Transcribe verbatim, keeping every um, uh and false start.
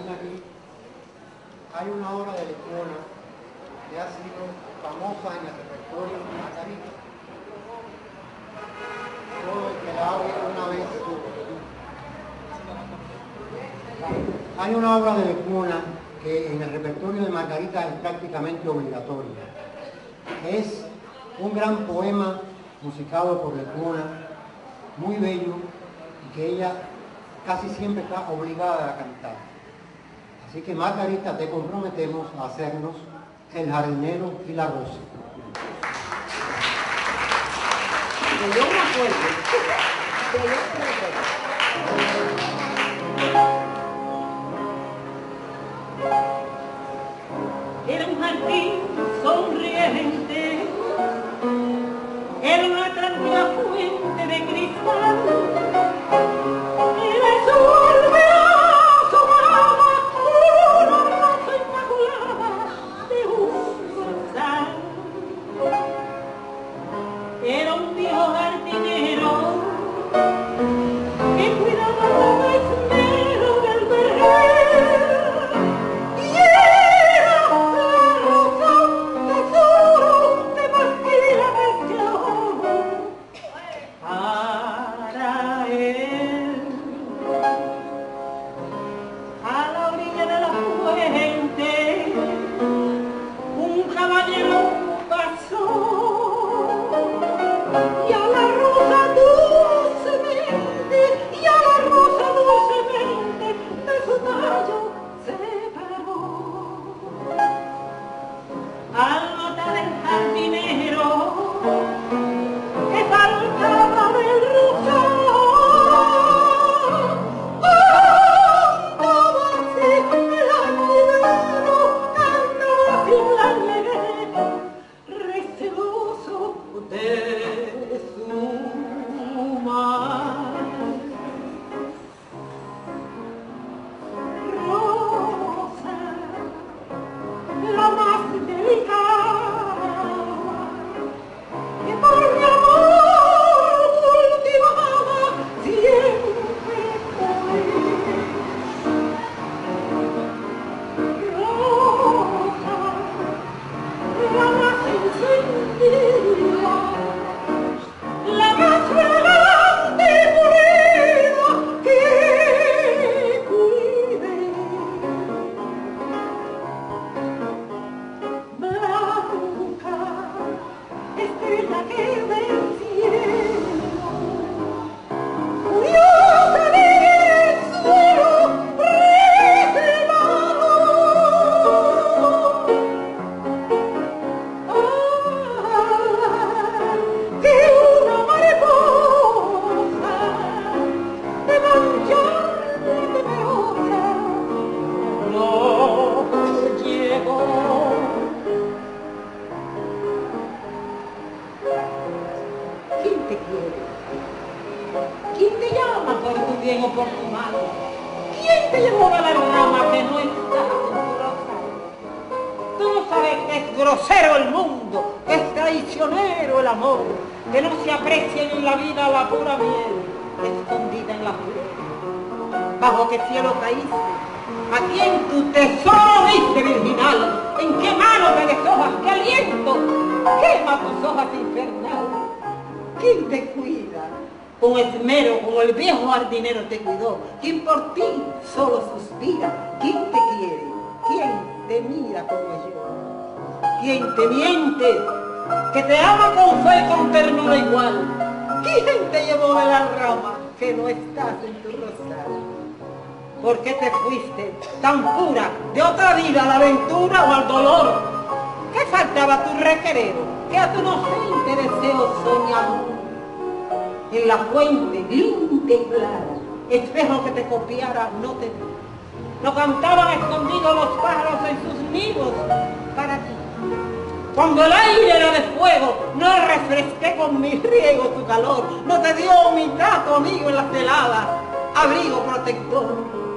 aquí, hay una obra de Lecuona que ha sido famosa en el repertorio de Margarita. Todo el que la ha oído una vez. Hay una obra de Lecuona que en el repertorio de Margarita es prácticamente obligatoria. Es un gran poema musicado por Lecuona, muy bello, y que ella casi siempre está obligada a cantar. Así que Margarita, te comprometemos a hacernos El jardinero y la rosa. Que yo me acuerdo, que yo me acuerdo. Era un jardín sonriente, era una tranquila fuente de cristal, era el sol de asomaba una rosa inmaculada de un rosal. Era un viejo jardinero que cuidaba con esmero del vergel, y era la rosa tesoro de Martina Pescador para él. A la orilla de la fuente un caballero pasó, y a la rosa dulcemente, y a la rosa dulcemente de su tallo separó. Al notar el jardinero que faltaba del rosal, andaba así la nieve, andaba así la nieve, receloso de su mar. Rosa, la más delicada, que por mi amor cultivaba siempre fui. Rosa, la más encendida, la más elegante y pulida que cuide. Blanca, estrella que del cielo, furiosa del suelo revelado. Que una mariposa de manchar y temerosa no llegó. ¿Quién te quiere? ¿Quién te llama por tu bien o por tu mal? ¿Quién te llevó a la rama que no está en tu rosal? Tú no sabes que es grosero el mundo, que es traicionero el amor, que no se aprecia en la vida la pura miel escondida en la flor. ¿Bajo qué cielo caíste? ¿A quién tu tesoro diste virginal? ¿En qué mano te deshojas? ¿Qué aliento quema tus hojas infernal? ¿Quién te cuida? Con esmero, como el viejo jardinero te cuidó. ¿Quién por ti solo suspira? ¿Quién te quiere? ¿Quién te mira como yo? ¿Quién te miente? Que te ama con fe y con ternura igual. ¿Quién te llevó de la rama que no estás en tu rosal? ¿Por qué te fuiste tan pura de otra vida a la aventura o al dolor? ¿Qué faltaba a tu requerero? Que a tu inocente deseo soñaba. En la fuente, limpia y clara, espejo que te copiara no te vi. No cantaban escondidos los pájaros en sus nidos para ti. Cuando el aire era de fuego, no refresqué con mi riego tu calor. No te dio humildad tu amigo en las heladas, abrigo protector.